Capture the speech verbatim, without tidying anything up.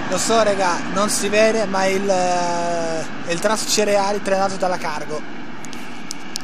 Lo so, raga, non si vede, ma il, eh, il traffico cereali trainato dalla Cargo.